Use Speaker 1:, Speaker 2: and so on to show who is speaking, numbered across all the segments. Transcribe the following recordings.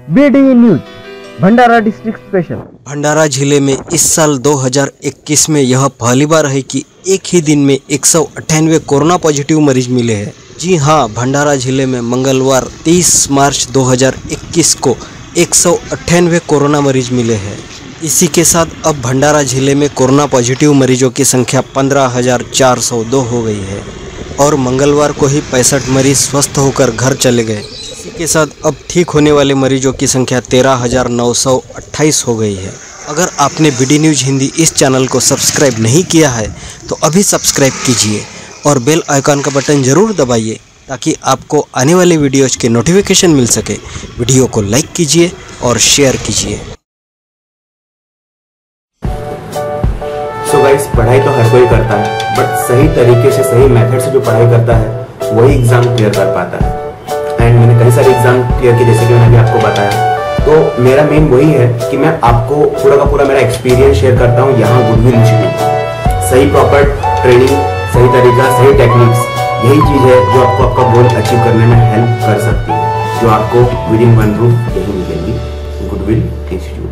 Speaker 1: BDE news Bhandara district special.
Speaker 2: Bhandara जिले में इस साल 2021 में यह पहली बार है कि एक ही दिन में 198 कोरोना पॉजिटिव मरीज मिले हैं। जी हां, भंडारा जिले में मंगलवार 23 मार्च 2021 को 198 कोरोना मरीज मिले हैं। इसी के साथ अब भंडारा जिले में कोरोना पॉजिटिव मरीजों की संख्या 15,402 हो गई है और मंगलवार को ही 65 मरीज स्वस्थ होकर घर चले गए। इसी के साथ अब ठीक होने वाले मरीजों की संख्या 13,928 हो गई है। अगर आपने BD न्यूज़ हिंदी इस चैनल को सब्सक्राइब नहीं किया है तो अभी सब्सक्राइब कीजिए और बेल आइकन का बटन ज़रूर दबाइए ताकि आपको आने वाले वीडियोज़ के नोटिफिकेशन मिल सके। वीडियो को लाइक कीजिए और शेयर कीजिए।
Speaker 3: सो गाइस, पढ़ाई तो हर कोई करता है, बट सही तरीके से सही मेथड से जो पढ़ाई करता है वही एग्जाम क्लियर कर पाता है। एंड मैंने कई सारे एग्जाम क्लियर किए, जैसे कि मैंने अभी आपको बताया। तो मेरा मेन वही है कि मैं आपको पूरा का पूरा मेरा एक्सपीरियंस शेयर करता हूँ यहाँ गुडविल इंस्टीट्यूट। सही प्रॉपर ट्रेनिंग, सही तरीका, सही टेक्निक्स, यही चीज है जो आपको आपका गोल अचीव करने में हेल्प कर सकती है, जो आपको विद इन वन रूफ यही मिलेगी गुडविल इंस्टीट्यूट।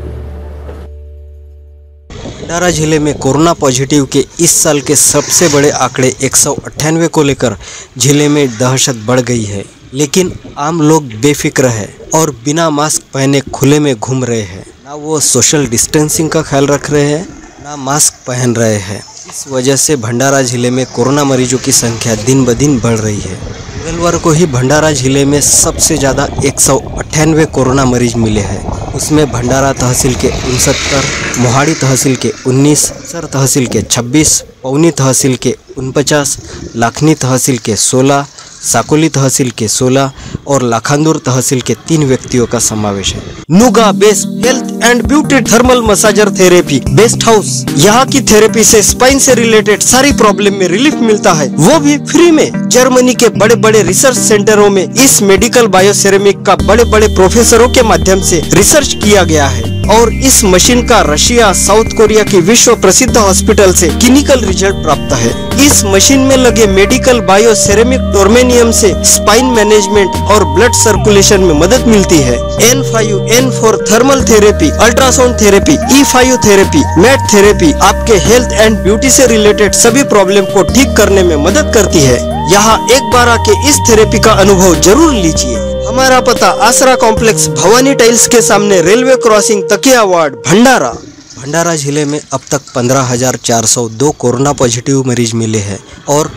Speaker 2: भंडारा जिले में कोरोना पॉजिटिव के इस साल के सबसे बड़े आंकड़े 198 को लेकर जिले में दहशत बढ़ गई है, लेकिन आम लोग बेफिक्र है और बिना मास्क पहने खुले में घूम रहे हैं। ना वो सोशल डिस्टेंसिंग का ख्याल रख रहे हैं, ना मास्क पहन रहे हैं। इस वजह से भंडारा जिले में कोरोना मरीजों की संख्या दिन ब दिन बढ़ रही है। मंगलवार को ही भंडारा जिले में सबसे ज़्यादा 198 कोरोना मरीज मिले हैं। उसमें भंडारा तहसील के 69, मोहाड़ी तहसील के 19, सर तहसील के 26, पौनी तहसील के 49, लाखनी तहसील के 16, साकोली तहसील के 16 और लाखांदूर तहसील के 3 व्यक्तियों का समावेश है। Nuga best health and beauty thermal massager therapy best house, यहाँ की थेरेपी से स्पाइन से रिलेटेड सारी प्रॉब्लम में रिलीफ मिलता है, वो भी फ्री में। जर्मनी के बड़े बड़े रिसर्च सेंटरों में इस मेडिकल बायोसेरेमिक का बड़े बड़े प्रोफेसरों के माध्यम से रिसर्च किया गया है और इस मशीन का रशिया, साउथ कोरिया की विश्व प्रसिद्ध हॉस्पिटल से क्लिनिकल रिजल्ट प्राप्त है। इस मशीन में लगे मेडिकल बायोसेरेमिक टोर्मेनियम से स्पाइन मैनेजमेंट और ब्लड सर्कुलेशन में मदद मिलती है। N5, N4 thermal therapy, ultrasound therapy, E5 therapy, mat therapy आपके हेल्थ एंड ब्यूटी से रिलेटेड सभी प्रॉब्लम को ठीक करने में मदद करती है। यहाँ एक बार आके इस थेरेपी का अनुभव जरूर लीजिए। हमारा पता आसरा कॉम्प्लेक्स, भवानी टाइल्स के सामने, railway crossing, Takiya ward, Bhandara. Bhandara जिले में अब तक 15,402 कोरोना पॉजिटिव मरीज मिले हैं और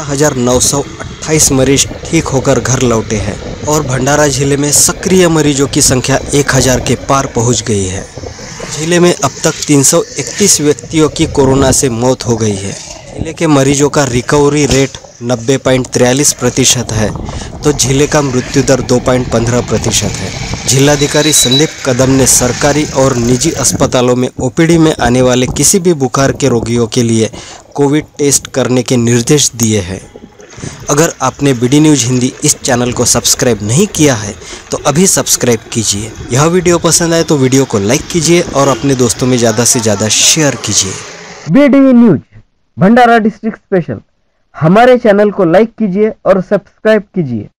Speaker 2: 13,928 मरीज ठीक होकर घर लौटे हैं और भंडारा जिले में सक्रिय मरीजों की संख्या 1,000 के पार पहुंच गई है। जिले में अब तक 331 व्यक्तियों की कोरोना से मौत हो गई है। जिले के मरीजों का रिकवरी रेट 90.43% है तो जिले का मृत्यु दर 2.15% है। जिलाधिकारी संदीप कदम ने सरकारी और निजी अस्पतालों में OPD में आने वाले किसी भी बुखार के रोगियों के लिए कोविड टेस्ट करने के निर्देश दिए हैं। अगर आपने BD न्यूज़ हिंदी इस चैनल को सब्सक्राइब नहीं किया है तो अभी सब्सक्राइब कीजिए। यह वीडियो पसंद आए तो वीडियो को लाइक कीजिए और अपने दोस्तों में ज़्यादा से ज़्यादा शेयर कीजिए।
Speaker 1: BDE news Bhandara district special, हमारे चैनल को लाइक कीजिए और सब्सक्राइब कीजिए।